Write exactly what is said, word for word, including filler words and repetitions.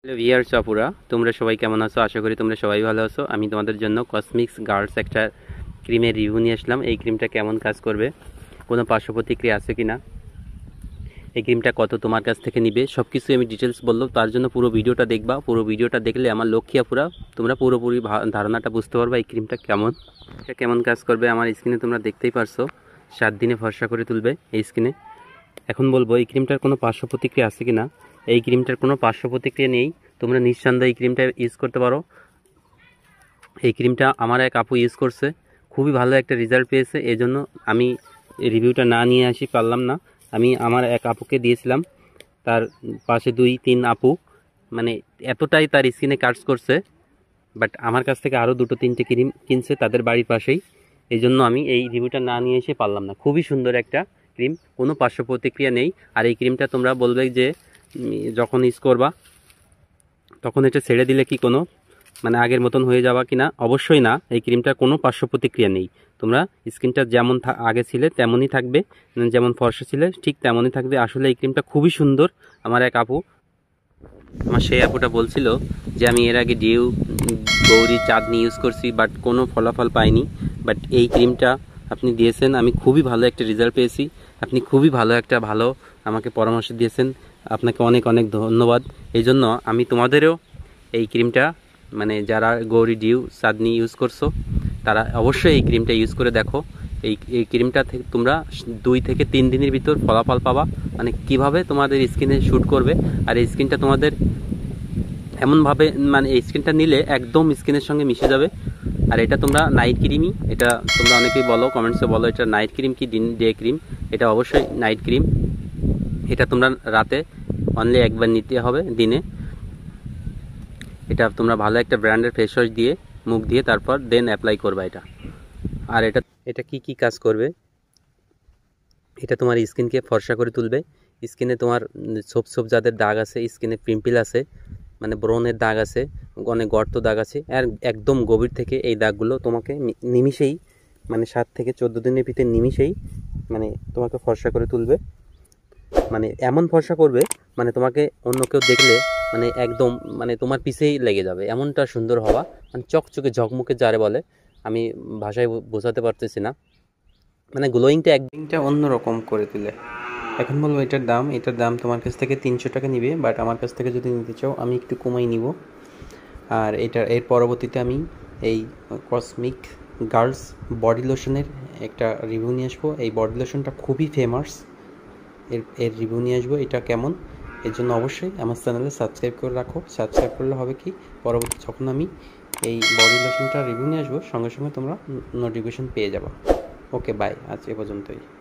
Hello viewers আপুরা, তোমরা সবাই কেমন আছো? আশা করি তোমরা সবাই ভালো আছো। আমি তোমাদের জন্য কসমিক্স গার্লস একটা ক্রিমের রিভিউ নিয়ে আসলাম। এই ক্রিমটা কেমন কাজ করবে, কোনো পার্শ্ব প্রতিক্রিয়া আছে কিনা, এই ক্রিমটা কত তোমার কাছ থেকে নিবে, সব কিছু আমি ডিটেলস বললো। তার জন্য পুরো ভিডিওটা দেখবা। পুরো ভিডিওটা দেখলে আমার লক্ষ্মী আপুরা তোমরা পুরোপুরি ধারণাটা বুঝতে পারবা এই ক্রিমটা কেমন, এটা কেমন কাজ করবে। আমার স্কিনে তোমরা দেখতেই পারছো, সাত দিনে ফর্সা করে তুলবে এই স্কিনে। এখন বলবো এই ক্রিমটার কোনো পার্শ্ব প্রতিক্রিয়া আছে কিনা। এই ক্রিমটার কোনো পার্শ্ব প্রতিক্রিয়া নেই, তোমরা নিঃসন্দেহে এই ক্রিমটা ইউজ করতে পারো। এই ক্রিমটা আমার এক আপু ইউজ করছে, খুবই ভালো একটা রেজাল্ট পেয়েছে। এই জন্য আমি রিভিউটা না নিয়ে আসি পারলাম না, আমি আমার এক আপুকে দিয়েছিলাম। তার পাশে দুই তিন আপু, মানে এতটাই তার স্কিনে কাজ করছে, বাট আমার কাছ থেকে আরও দুটো তিনটে ক্রিম কিনছে তাদের বাড়ির পাশেই। এই জন্য আমি এই রিভিউটা না নিয়ে এসে পারলাম না। খুবই সুন্দর একটা ক্রিম, কোনো পার্শ্ব প্রতিক্রিয়া নেই। আর এই ক্রিমটা তোমরা বলবে যে যখন ইউজ করবা তখন এটা ছেড়ে দিলে কি কোনো মানে আগের মতন হয়ে যাওয়া কিনা, অবশ্যই না। এই ক্রিমটার কোনো পার্শ্ব প্রতিক্রিয়া নেই। তোমরা স্কিনটা যেমন আগে ছিলে তেমনই থাকবে, যেমন ফর্সা ছিলে ঠিক তেমনই থাকবে। আসলে এই ক্রিমটা খুবই সুন্দর। আমার এক আপু, আমার সেই আপুটা বলছিল যে আমি এর আগে ডিউ, গৌরী, চাঁদনি ইউজ করছি, বাট কোনো ফলাফল পাইনি। বাট এই ক্রিমটা আপনি দিয়েছেন, আমি খুবই ভালো একটা রেজাল্ট পেয়েছি। আপনি খুবই ভালো একটা ভালো আমাকে পরামর্শ দিয়েছেন, আপনাকে অনেক অনেক ধন্যবাদ। এই জন্য আমি তোমাদেরও এই ক্রিমটা, মানে যারা গৌরী, ডিউ, চাঁদনি ইউজ করছো তারা অবশ্যই এই ক্রিমটা ইউজ করে দেখো। এই এই ক্রিমটা থেকে তোমরা দুই থেকে তিন দিনের ভিতর ফলাফল পাবা, মানে কিভাবে তোমাদের স্কিনে শ্যুট করবে। আর এই স্কিনটা তোমাদের এমনভাবে, মানে এই স্কিনটা নিলে একদম স্কিনের সঙ্গে মিশে যাবে। আর এটা তোমরা নাইট ক্রিমই, এটা তোমরা অনেকেই বলো, কমেন্টসে বলো এটা নাইট ক্রিম কি ডে ক্রিম। এটা অবশ্যই নাইট ক্রিম। এটা তোমরা রাতে অনলি একবার নিতে হবে দিনে। এটা তোমরা ভালো একটা ব্র্যান্ডের ফেস ওয়াশ দিয়ে মুখ দিয়ে তারপর দেন অ্যাপ্লাই করবা এটা। আর এটা এটা কি কি কাজ করবে, এটা তোমার স্কিনকে ফর্সা করে তুলবে। স্কিনে তোমার ছোপ ছোপ যাদের দাগ আছে, স্কিনে পিম্পল আছে, মানে ব্রণের দাগ আছে, অনেক গর্ত দাগ আছে, আর একদম গভীর থেকে এই দাগগুলো তোমাকে নিমিষেই, মানে সাত থেকে চোদ্দো দিনের ভিতরে নিমিষেই মানে তোমাকে ফর্সা করে তুলবে। মানে এমন ফর্সা করবে, মানে তোমাকে অন্য কেউ দেখলে মানে একদম মানে তোমার পিছেই লেগে যাবে, এমনটা সুন্দর হওয়া, মানে চকচকে ঝকমকে যারে বলে, আমি ভাষায় বোঝাতে পারতেছি না। মানে গ্লোয়িংটা একদিনটা অন্যরকম করে তুলে। এখন বলবো এটার দাম, এটার দাম তোমার কাছ থেকে তিনশো টাকা নিবে, বাট আমার কাছ থেকে যদি নিতে চাও আমি একটু কমাই নিব। আর এটা এর পরবর্তীতে আমি এই কসমিক গার্লস বডি লোশনের একটা রিভিউ নিয়ে আসবো। এই বডি লোশনটা খুবই ফেমাস, এর এর রিভিউ নিয়ে আসবো এটা কেমন। এর জন্য অবশ্যই আমার চ্যানেলে সাবস্ক্রাইব করে রাখো। সাবস্ক্রাইব করলে হবে কি, পরবর্তী যখন আমি এই বডি লোশনটা রিভিউ নিয়ে আসবো সঙ্গে সঙ্গে তোমরা নোটিফিকেশন পেয়ে যাবে। ওকে বাই, আজ এ পর্যন্তই।